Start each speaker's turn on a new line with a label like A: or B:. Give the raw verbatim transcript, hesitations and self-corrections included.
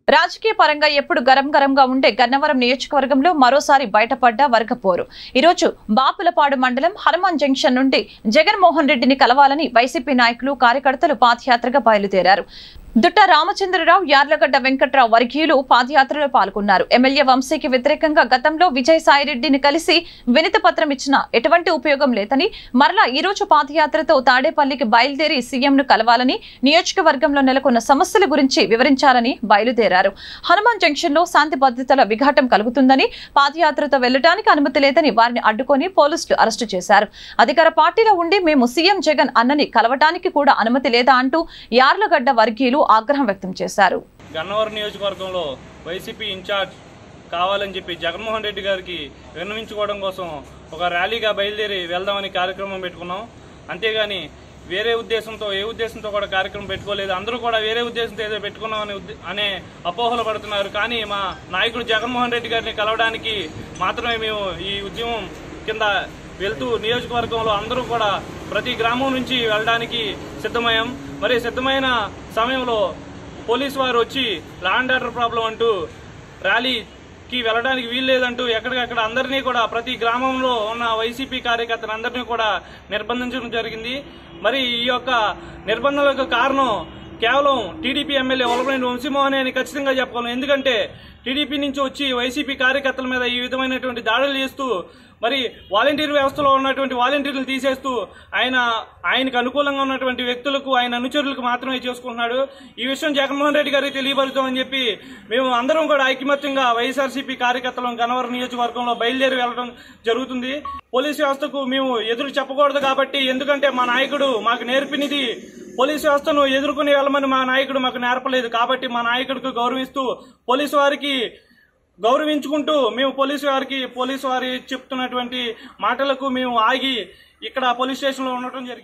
A: రాజకీయ పరంగా ఎప్పుడు గరం గరంగా ఉండే గన్నవరం నియోజకవర్గంలో మరోసారి బయటపడ్డ వర్గపోరు. ఈరోజు బాపులపాడు మండలం హనుమాన్ జంక్షన్ నుండి జగన్మోహన్ రెడ్డిని కలవాలని వైసీపీ నాయకులు కార్యకర్తలు పాదయాత్రగా బయలుదేరారు. దుట్ట రామచంద్రరావు, యార్లగడ్డ వెంకట్రావు వర్గీయులు పాదయాత్రలో పాల్గొన్నారు. ఎమ్మెల్యే వంశీకి వ్యతిరేకంగా గతంలో విజయసాయిరెడ్డిని కలిసి వినతి పత్రం ఇచ్చినా ఎటువంటి ఉపయోగం లేదని మరలా ఈ రోజు పాదయాత్రతో తాడేపల్లికి బయలుదేరి సీఎంను కలవాలని, నియోజకవర్గంలో నెలకొన్న సమస్యల గురించి వివరించాలని బయలుదేరారు. హనుమాన్ జంక్షన్ లో శాంతి భద్రతల విఘాటం కలుగుతుందని, పాదయాత్రతో వెళ్లడానికి అనుమతి లేదని వారిని అడ్డుకొని పోలీసులు అరెస్టు చేశారు. అధికార పార్టీలో ఉండి మేము సీఎం జగన్ అన్నని కలవటానికి కూడా అనుమతి లేదా అంటూ యార్లగడ్డ వర్గీయులు ఆగ్రహం వ్యక్తం చేశారు.
B: గన్నవరం నియోజకవర్గంలో వైసీపీ ఇన్ఛార్జ్ కావాలని చెప్పి జగన్మోహన్ రెడ్డి గారికి విన్నవించుకోవడం కోసం ఒక ర్యాలీగా బయలుదేరి వెళ్దామని కార్యక్రమం పెట్టుకున్నాం. అంతేగాని వేరే ఉద్దేశంతో ఏ ఉద్దేశంతో కూడా కార్యక్రమం పెట్టుకోలేదు. అందరూ కూడా వేరే ఉద్దేశంతో ఏదో పెట్టుకున్నామని అనే అపోహలు పడుతున్నారు. కానీ మా నాయకుడు జగన్మోహన్ రెడ్డి గారిని కలవడానికి మాత్రమే మేము ఈ ఉద్యమం కింద వెళ్తూ నియోజకవర్గంలో అందరూ కూడా ప్రతి గ్రామం నుంచి వెళ్ళడానికి సిద్ధమయ్యాం. మరి సిద్ధమైన సమయంలో పోలీసు వారు వచ్చి లా అండ్ ఆర్డర్ ప్రాబ్లం అంటూ ర్యాలీకి వెళ్ళడానికి వీల్లేదంటూ ఎక్కడికక్కడ అందరినీ కూడా ప్రతి గ్రామంలో ఉన్న వైసీపీ కార్యకర్తలందరినీ కూడా నిర్బంధించడం జరిగింది. మరి ఈ యొక్క నిర్బంధనలకు కారణం కేవలం టీడీపీ ఎమ్మెల్యే వలభనేని వంశీమోహన్ అని ఖచ్చితంగా చెప్పగలను. ఎందుకంటే టీడీపీ నుంచి వచ్చి వైసీపీ కార్యకర్తల మీద ఈ విధమైనటువంటి దాడులు చేస్తూ మరి వాలంటీర్ వ్యవస్థలో ఉన్నటువంటి వాలంటీర్లు తీసేస్తూ ఆయన ఆయనకు అనుకూలంగా ఉన్నటువంటి వ్యక్తులకు, ఆయన అనుచరులకు మాత్రమే చేసుకుంటున్నాడు. ఈ విషయం జగన్మోహన్ రెడ్డి గారికి తెలియపరుస్తామని చెప్పి మేము అందరం కూడా ఐకమత్యంగా వైఎస్ఆర్సీపీ కార్యకర్తలను గన్నవరం నియోజకవర్గంలో బయలుదేరి వెళ్లడం జరుగుతుంది. పోలీసు వ్యవస్థకు మేము ఎదురు చెప్పకూడదు కాబట్టి, ఎందుకంటే మా నాయకుడు మాకు నేర్పినది పోలీసు వ్యవస్థను ఎదుర్కొని వెళ్ళమని మా నాయకుడు మాకు నేర్పలేదు. కాబట్టి మా నాయకుడికి గౌరవిస్తూ పోలీసు వారికి గౌరవించుకుంటూ మేము పోలీసు వారికి పోలీసు వారి చెప్తున్నటువంటి మాటలకు మేము ఆగి ఇక్కడ పోలీస్ స్టేషన్లో ఉండటం జరిగింది.